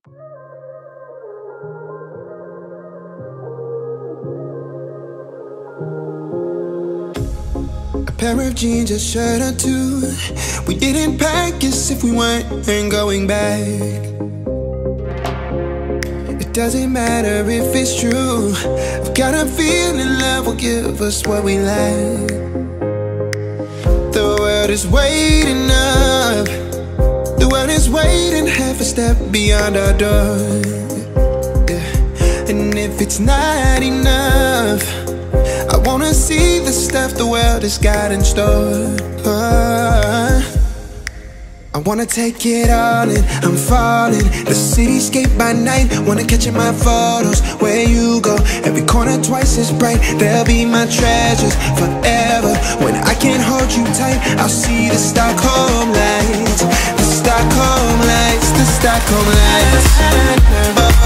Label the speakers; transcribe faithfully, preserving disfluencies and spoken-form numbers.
Speaker 1: A pair of jeans, a shirt or two. We didn't pack as if we weren't going back. It doesn't matter if it's true. I've got a feeling love will give us what we lack. The world is waiting up. The world is waiting half a step beyond our door. Yeah. And if it's not enough, I wanna see the stuff the world has got in store. uh, I wanna take it all in, I'm falling. The cityscape by night, wanna catch in my photos. Where you go, every corner twice as bright. They'll be my treasures forever. When I can't hold you tight, I'll see the Stockholm lights. The Stockholm lights, the Stockholm lights.